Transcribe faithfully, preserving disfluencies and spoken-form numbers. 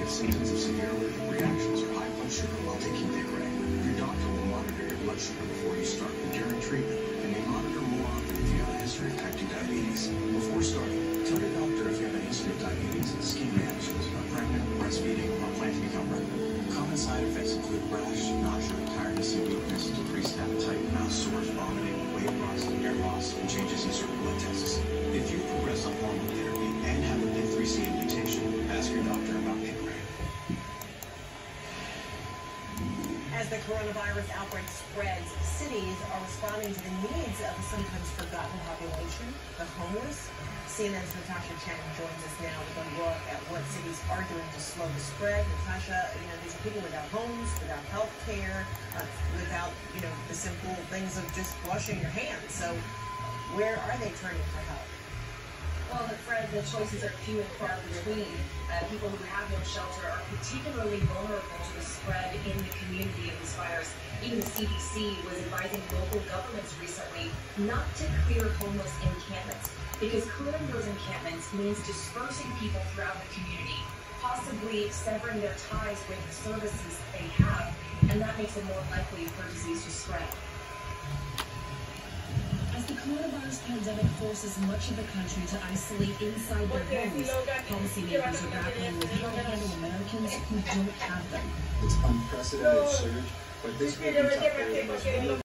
with symptoms of severe allergic reactions or high blood sugar while taking Pickering. Your doctor will monitor your blood sugar before you start and during treatment, and may monitor more often if you have a history of type two diabetes. Before starting, tell your doctor if you have a history of diabetes, skin reactions, are pregnant, breastfeeding, or plan to become pregnant. Common side effects include rash, nausea, tiredness and weakness, decreased appetite, mouth sores, vomiting, weight loss, hair loss, and changes in certain blood tests. If you progress on hormone therapy and have a P I K three C A mutation, ask your doctor about Pickering. As the coronavirus outbreak spreads, cities are responding to the needs of a sometimes forgotten population, the homeless. C N N's Natasha Chen joins us now with a look at what cities are doing to slow the spread. Natasha, you know, these are people without homes, without health care, uh, without, you know, the simple things of just washing your hands. So where are they turning for help? Well, Fred, the choices are few and far between. Uh, people who have no shelter are particularly vulnerable to the spread in the community of this virus. Even the C D C was advising local governments recently not to clear homeless encampments, because clearing those encampments means dispersing people throughout the community, possibly severing their ties with the services that they have, and that makes it more likely for disease to spread. As the coronavirus pandemic forces much of the country to isolate inside their homes, policymakers are grappling with how to handle Americans who don't have them. It's unprecedented surge, but this will be tougher than most.